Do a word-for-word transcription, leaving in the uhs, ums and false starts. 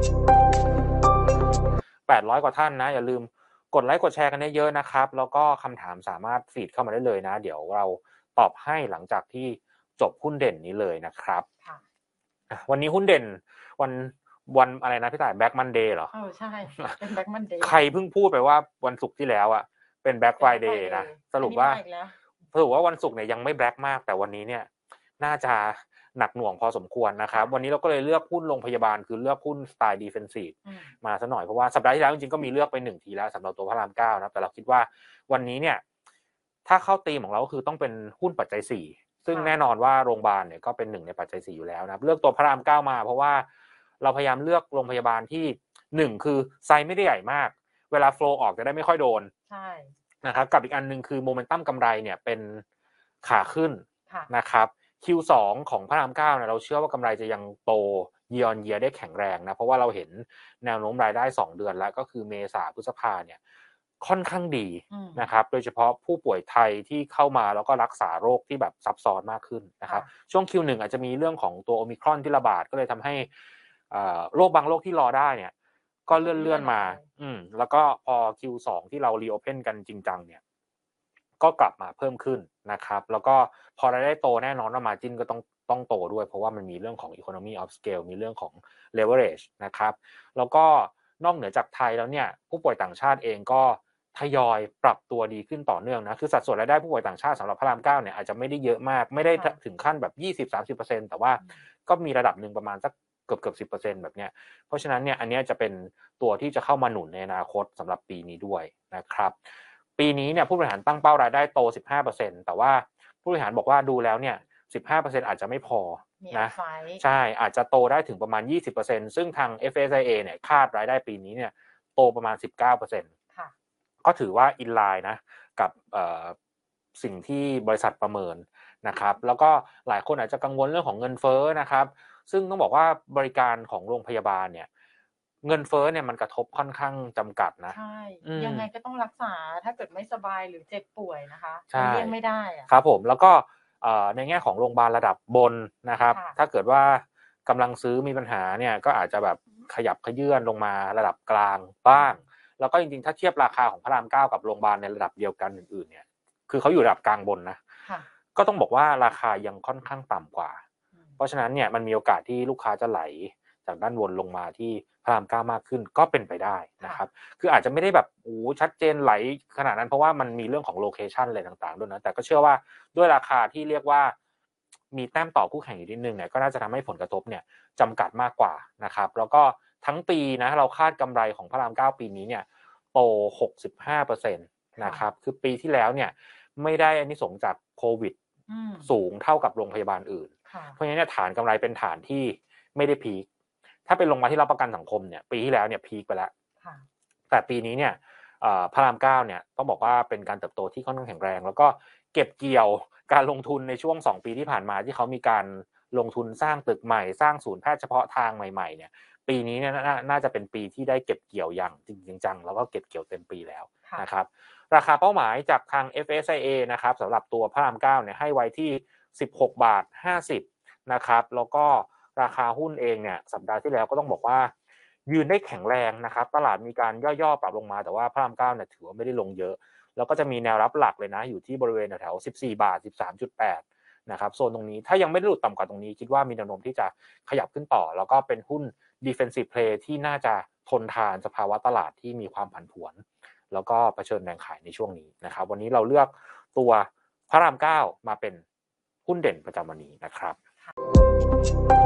แปดร้อยกว่าท่านนะอย่าลืมกดไลค์กดแชร์กันเยอะๆนะครับแล้วก็คำถามสามารถฟีดเข้ามาได้เลยนะเดี๋ยวเราตอบให้หลังจากที่จบหุ้นเด่นนี้เลยนะครับวันนี้หุ้นเด่นวันวันอะไรนะพี่ต่ายแบ็คมันเดย์เหรอเออใช่เป็นแบ็คมันเดย์ใครเพิ่งพูดไปว่าวันศุกร์ที่แล้วอ่ะเป็นแบ็คไฟเดย์นะสรุปว่าสรุปว่าวันศุกร์เนี่ยยังไม่แบ็คมากแต่วันนี้เนี่ยน่าจะหนักหน่วงพอสมควรนะครับวันนี้เราก็เลยเลือกหุ้นโรงพยาบาลคือเลือกหุ้นสไตล์ดิเฟนซีฟมาซะหน่อยเพราะว่าสัปดาห์ที่แล้วจริงๆก็มีเลือกไปหนึ่งทีแล้วสำหรับตัวพระรามเก้านะแต่เราคิดว่าวันนี้เนี่ยถ้าเข้าธีมของเราก็คือต้องเป็นหุ้นปัจจัยสี่ซึ่งแน่นอนว่าโรงพยาบาลเนี่ยก็เป็นหนึ่งในปัจจัยสี่อยู่แล้วนะเลือกตัวพระรามเก้ามาเพราะว่าเราพยายามเลือกโรงพยาบาลที่หนึ่งคือไซส์ไม่ได้ใหญ่มากเวลาโฟลว์ออกจะได้ไม่ค่อยโดนใช่นะครับกับอีกอันนึงคือโมเมนตัมกำไรเนี่ยเป็นขาขึ้นนะครับ คิว สอง ของพระรามเก้าเนี่ยเราเชื่อว่ากำไรจะยังโต year on year ได้แข็งแรงนะเพราะว่าเราเห็นแนวโน้มรายได้สองเดือนแล้วก็คือเมษาพฤษภาเนี่ยค่อนข้างดีนะครับโดยเฉพาะผู้ป่วยไทยที่เข้ามาแล้วก็รักษาโรคที่แบบซับซ้อนมากขึ้นนะครับช่วง คิว หนึ่ง อาจจะมีเรื่องของตัวโอมิครอนที่ระบาดก็เลยทำให้โรคบางโรคที่รอได้เนี่ยก็เลื่อนๆมาอืมแล้วก็พอ คิว สอง ที่เรารีโอเพนกันจริงจังเนี่ยก็กลับมาเพิ่มขึ้นนะครับแล้วก็พอรายได้โตแน่นอนว่า margin ก็ต้องต้องโตด้วยเพราะว่ามันมีเรื่องของ economy of scale มีเรื่องของ leverage นะครับแล้วก็นอกเหนือจากไทยแล้วเนี่ยผู้ป่วยต่างชาติเองก็ทยอยปรับตัวดีขึ้นต่อเนื่องนะคือสัดส่วนรายได้ผู้ป่วยต่างชาติสำหรับพระรามเก้าเนี่ยอาจจะไม่ได้เยอะมากไม่ได้ถึงขั้นแบบ ยี่สิบถึงสามสิบเปอร์เซ็นต์ แต่ว่าก็มีระดับนึงประมาณสักเกือบๆ สิบเปอร์เซ็นต์ แบบเนี้ยเพราะฉะนั้นเนี่ยอันนี้จะเป็นตัวที่จะเข้ามาหนุนในอนาคตสำหรับปีนี้ด้วยนะครับปีนี้เนี่ยผู้บริหารตั้งเป้ารายได้โต สิบห้าเปอร์เซ็นต์ แต่ว่าผู้บริหารบอกว่าดูแล้วเนี่ย สิบห้าเปอร์เซ็นต์ อาจจะไม่พอนะใช่อาจจะโตได้ถึงประมาณ ยี่สิบเปอร์เซ็นต์ ซึ่งทาง เอฟ เอส ไอ เอ เนี่ยคาดรายได้ปีนี้เนี่ยโตประมาณ สิบเก้าเปอร์เซ็นต์ ค่ะก็ถือว่าอินไลน์นะกับเอ่อสิ่งที่บริษัทประเมินนะครับแล้วก็หลายคนอาจจะกังวลเรื่องของเงินเฟ้อนะครับซึ่งต้องบอกว่าบริการของโรงพยาบาลเนี่ยเงินเฟ้อเนี่ยมันกระทบค่อนข้างจำกัดนะใช่ยังไงก็ต้องรักษาถ้าเกิดไม่สบายหรือเจ็บป่วยนะคะมันเลี่ยงไม่ได้อะครับผมแล้วก็ในแง่ของโรงพยาบาลระดับบนนะครับถ้าเกิดว่ากำลังซื้อมีปัญหาเนี่ยก็อาจจะแบบขยับขยื่นลงมาระดับกลางบ้างแล้วก็จริงๆถ้าเทียบราคาของพระรามเก้ากับโรงพยาบาลในระดับเดียวกันอื่นๆเนี่ยคือเขาอยู่ระดับกลางบนนะก็ต้องบอกว่าราคายังค่อนข้างต่ำกว่าเพราะฉะนั้นเนี่ยมันมีโอกาสที่ลูกค้าจะไหลจากด้านบนลงมาที่พระรามเก้ามากขึ้นก็เป็นไปได้นะครับคืออาจจะไม่ได้แบบโอ้ชัดเจนไหลขนาดนั้นเพราะว่ามันมีเรื่องของโลเคชันอะไรต่างๆด้วยนะแต่ก็เชื่อว่าด้วยราคาที่เรียกว่ามีแต้มต่อคู่แข่งอยู่นิดนึงเนี่ยก็น่าจะทำให้ผลกระทบเนี่ยจำกัดมากกว่านะครับแล้วก็ทั้งปีนะเราคาดกำไรของพระรามเก้าปีนี้เนี่ยโต หกสิบห้าเปอร์เซ็นต์ นะครับคือปีที่แล้วเนี่ยไม่ได้อานิสงส์จากโควิดสูงเท่ากับโรงพยาบาลอื่นเพราะฉะนั้นฐานกำไรเป็นฐานที่ไม่ได้พีคถ้าเป็นโรงพยาบาลที่รับประกันสังคมเนี่ยปีที่แล้วเนี่ยพีคไปแล้วแต่ปีนี้เนี่ยพระรามเก้าเนี่ยต้องบอกว่าเป็นการเติบโตที่ค่อนข้างแข็งแรงแล้วก็เก็บเกี่ยวการลงทุนในช่วงสองปีที่ผ่านมาที่เขามีการลงทุนสร้างตึกใหม่สร้างศูนย์แพทย์เฉพาะทางใหม่ๆเนี่ยปีนี้เนี่ยน่าจะเป็นปีที่ได้เก็บเกี่ยวอย่างจริงจังแล้วก็เก็บเกี่ยวเต็มปีแล้วนะครับราคาเป้าหมายจากทาง เอฟ เอส ไอ เอ นะครับสำหรับตัวพระรามเก้าเนี่ยให้ไว้ที่สิบหกบาทห้าสิบนะครับแล้วก็ราคาหุ้นเองเนี่ยสัปดาห์ที่แล้วก็ต้องบอกว่ายืนได้แข็งแรงนะครับตลาดมีการย่อๆปรับลงมาแต่ว่าพระรามเก้าเนี่ยถือว่าไม่ได้ลงเยอะแล้วก็จะมีแนวรับหลักเลยนะอยู่ที่บริเวณแถวๆสิบสี่บาท สิบสามจุดแปด นะครับโซนตรงนี้ถ้ายังไม่ได้หลุดต่ำกว่าตรงนี้คิดว่ามีแนวโน้มที่จะขยับขึ้นต่อแล้วก็เป็นหุ้น defensive play ที่น่าจะทนทานสภาวะตลาดที่มีความผันผวนแล้วก็เผชิญแรงขายในช่วงนี้นะครับวันนี้เราเลือกตัวพระรามเก้ามาเป็นหุ้นเด่นประจำวันนี้นะครับ